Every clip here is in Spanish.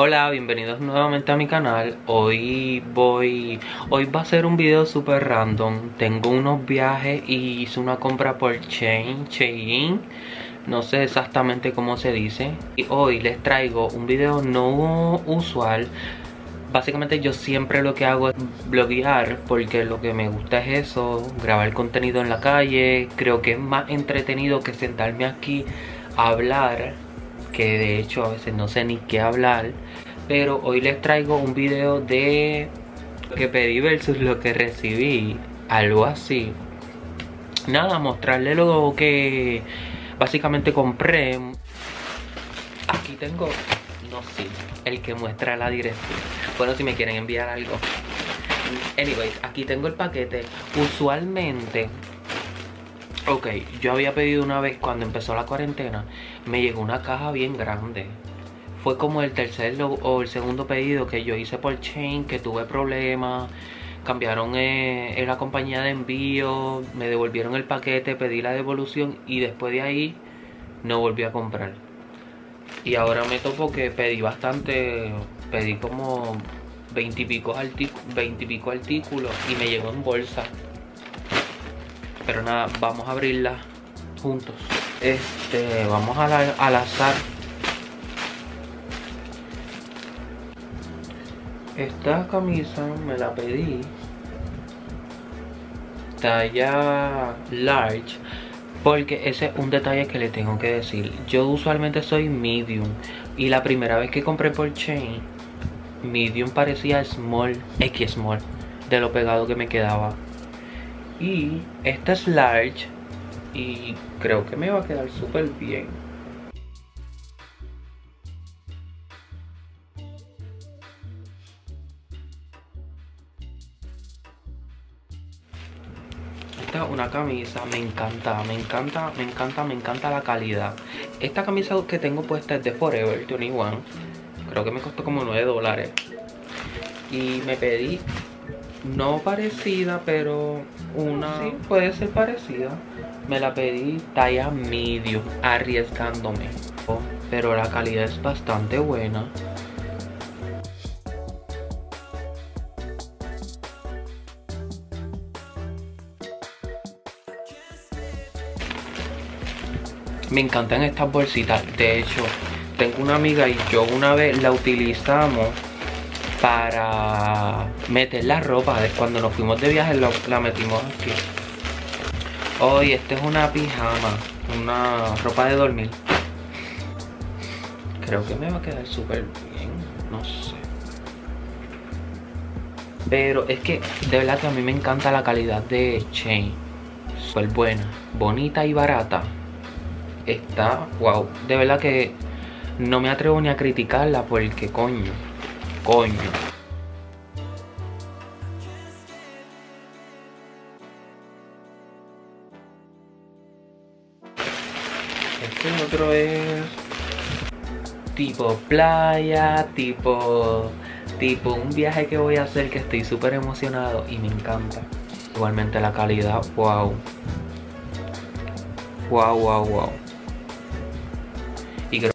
Hola, bienvenidos nuevamente a mi canal. Hoy va a ser un video super random. Tengo unos viajes y hice una compra por Shein. No sé exactamente cómo se dice. Y hoy les traigo un video no usual. Básicamente yo siempre lo que hago es bloguear, porque lo que me gusta es eso, grabar contenido en la calle. Creo que es más entretenido que sentarme aquí a hablar, que de hecho a veces no sé ni qué hablar. Pero hoy les traigo un video de lo que pedí versus lo que recibí, algo así. Nada, mostrarles lo que básicamente compré. Aquí tengo, no sé, el que muestra la dirección. Bueno, si me quieren enviar algo. Anyways, aquí tengo el paquete. Usualmente, ok, yo había pedido una vez cuando empezó la cuarentena. Me llegó una caja bien grande. Fue como el tercer o el segundo pedido que yo hice por Shein, que tuve problemas. Cambiaron en la compañía de envío, me devolvieron el paquete, pedí la devolución y después de ahí no volví a comprar. Y ahora me topo que pedí bastante, pedí como 20 y pico artículos y me llegó en bolsa. Pero nada, vamos a abrirla juntos. Vamos al azar. Esta camisa me la pedí talla large, porque ese es un detalle que le tengo que decir. Yo usualmente soy medium y la primera vez que compré por Shein, medium parecía small, X small, de lo pegado que me quedaba. Y esta es large y creo que me va a quedar súper bien. Esta es una camisa, me encanta la calidad. Esta camisa que tengo puesta es de Forever 21. Creo que me costó como $9. Y me pedí, no parecida, pero una, sí, puede ser parecida. Me la pedí talla medium, arriesgándome. Pero la calidad es bastante buena. Me encantan estas bolsitas. De hecho, tengo una amiga y yo una vez la utilizamos para meter la ropa. Cuando nos fuimos de viaje la metimos aquí. Hoy esta es una pijama, una ropa de dormir. Creo que me va a quedar súper bien, no sé. Pero es que de verdad que a mí me encanta la calidad de Shein. Súper buena, bonita y barata. Está wow, de verdad que no me atrevo ni a criticarla porque coño. Este otro es tipo playa, tipo un viaje que voy a hacer, que estoy súper emocionado y me encanta. Igualmente la calidad, wow. Y creo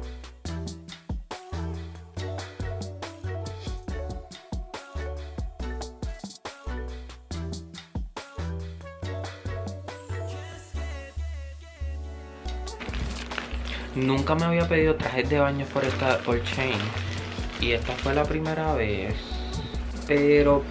nunca me había pedido trajes de baño por Shein. Y esta fue la primera vez. Pero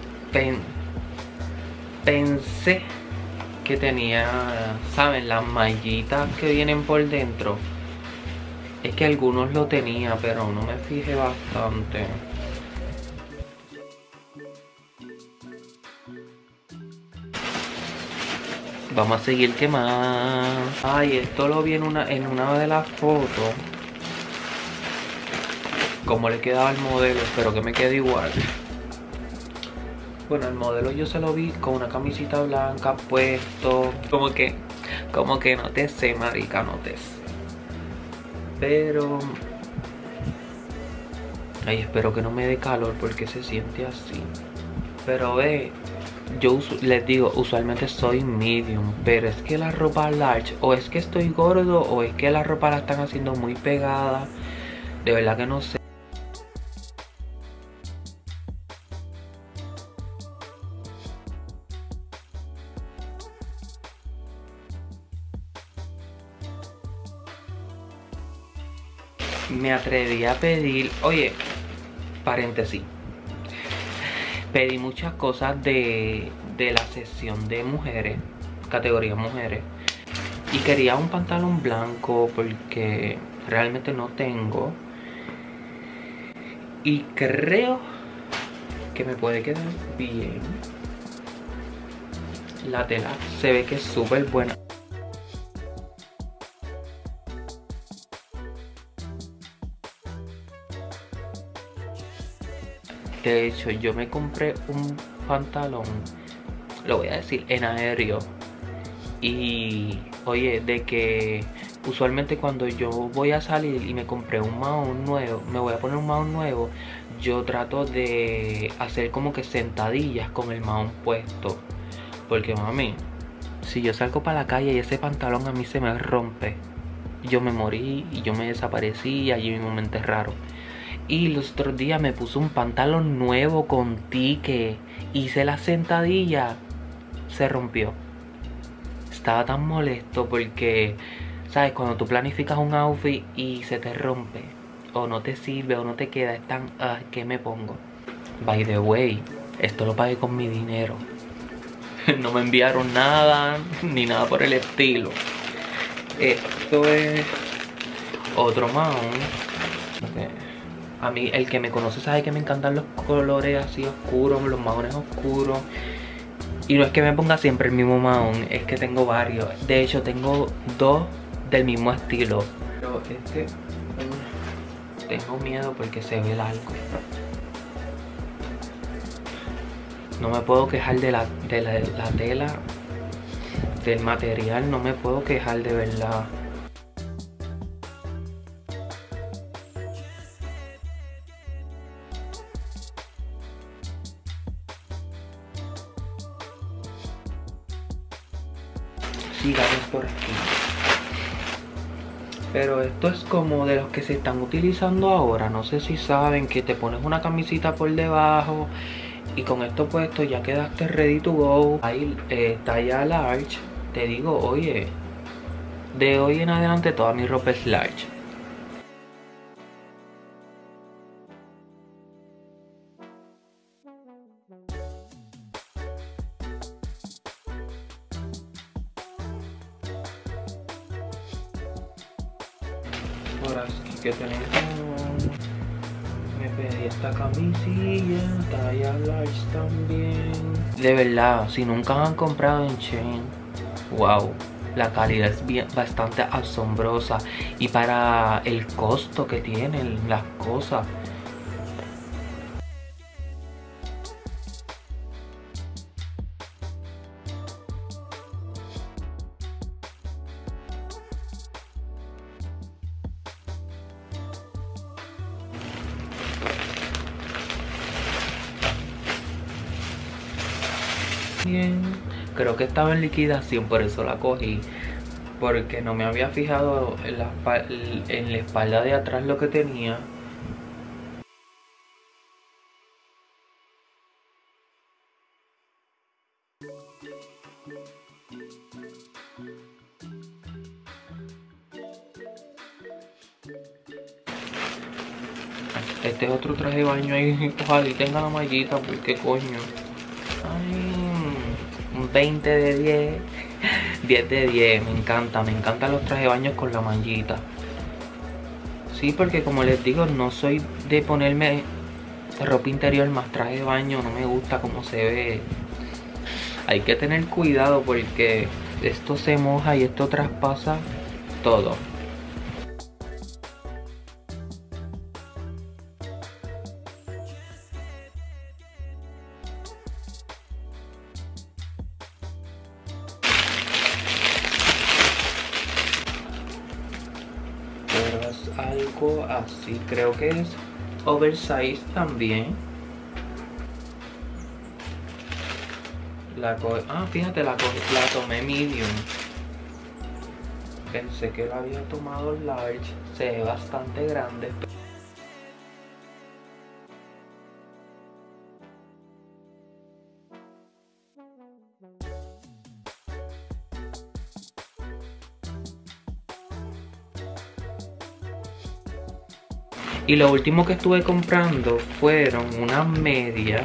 pensé que tenía, ¿saben? Las mallitas que vienen por dentro. Es que algunos lo tenía, pero no me fijé bastante. Vamos a seguir, ¿qué más? Ay, esto lo vi en una de las fotos. Como le quedaba al modelo, espero que me quede igual. Bueno, el modelo yo se lo vi con una camisita blanca puesto. Como que no te sé, marica, no te sé. Pero ay, espero que no me dé calor porque se siente así. Pero ve, yo les digo, usualmente soy medium, pero es que la ropa large, o es que estoy gordo, o es que la ropa la están haciendo muy pegada. De verdad que no sé. me atreví a pedir, oye, paréntesis, pedí muchas cosas de la sección de mujeres, categoría mujeres. Y quería un pantalón blanco porque realmente no tengo. Y creo que me puede quedar bien. La tela se ve que es súper buena. De hecho, yo me compré un pantalón, lo voy a decir, en aéreo. Y oye, de que usualmente cuando yo voy a salir y me compré un mahón nuevo, me voy a poner un mahón nuevo, yo trato de hacer como que sentadillas con el mahón puesto. Porque mami, si yo salgo para la calle y ese pantalón a mí se me rompe, yo me morí y yo me desaparecí y allí mismo me enterraron. Y los otros días me puse un pantalón nuevo con tique, hice la sentadilla, se rompió. Estaba tan molesto porque, ¿sabes? Cuando tú planificas un outfit y se te rompe, o no te sirve, o no te queda, es tan, ¿qué me pongo? By the way, esto lo pagué con mi dinero. No me enviaron nada, ni nada por el estilo. Esto es otro mahón. A mí, el que me conoce sabe que me encantan los colores así oscuros, los mahones oscuros. Y no es que me ponga siempre el mismo mahón, es que tengo varios. De hecho, tengo dos del mismo estilo. Pero este, tengo miedo porque se ve largo. No me puedo quejar de la tela, del material, no me puedo quejar de verdad. Sigamos por aquí. Pero esto es como de los que se están utilizando ahora. No sé si saben que te pones una camisita por debajo y con esto puesto ya quedaste ready to go. Ahí talla large. Te digo, oye, de hoy en adelante toda mi ropa es large. Por aquí que tenemos, me pedí esta camisilla, talla large también. De verdad, si nunca han comprado en Shein, wow, la calidad es bastante asombrosa. Y para el costo que tienen las cosas, bien, creo que estaba en liquidación, por eso la cogí. Porque no me había fijado en la espalda de atrás lo que tenía. Este es otro traje de baño ahí. Ojalá y tenga la mallita, porque coño. Ay, un 20 de 10. 10 de 10, me encanta. Me encantan los trajes de baño con la mallita. Sí, porque como les digo, no soy de ponerme ropa interior más traje de baño. No me gusta cómo se ve. Hay que tener cuidado porque esto se moja y esto traspasa todo. Pero es algo así, creo que es oversize también. Fíjate, la tomé medium. Pensé que la había tomado large. Se ve bastante grande. Y lo último que estuve comprando fueron unas medias,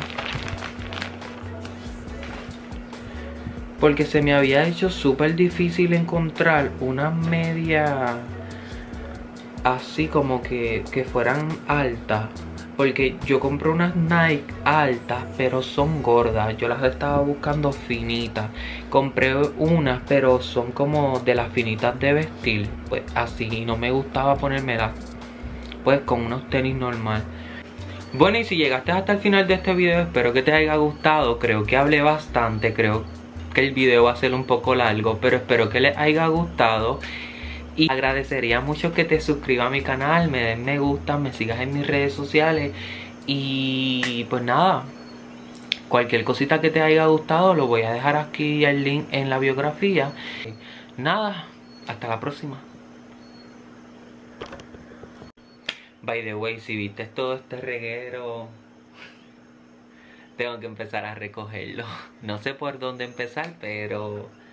porque se me había hecho súper difícil encontrar unas medias así como que fueran altas. Porque yo compré unas Nike altas, pero son gordas. Yo las estaba buscando finitas. Compré unas, pero son como de las finitas de vestir. Pues así, y no me gustaba ponérmelas pues con unos tenis normal. Bueno, y si llegaste hasta el final de este video, espero que te haya gustado. Creo que hablé bastante, creo que el video va a ser un poco largo, pero espero que les haya gustado. Y agradecería mucho que te suscribas a mi canal, me des me gusta, me sigas en mis redes sociales. Y pues nada, cualquier cosita que te haya gustado lo voy a dejar aquí el link en la biografía. Nada, hasta la próxima. By the way, si viste todo este reguero, tengo que empezar a recogerlo. No sé por dónde empezar, pero